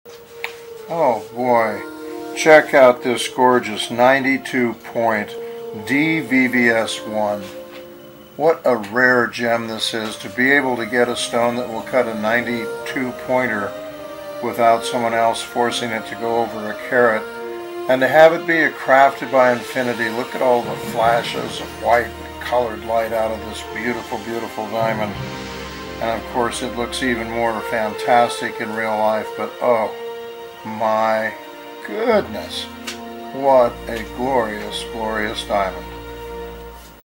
Oh boy, check out this gorgeous 92 point D Vvs1. What a rare gem this is, to be able to get a stone that will cut a 92 pointer without someone else forcing it to go over a carat, and to have it be a crafted by infinity. Look at all the flashes of white colored light out of this beautiful, beautiful diamond. And of course it looks even more fantastic in real life, but oh my goodness, what a glorious, glorious diamond.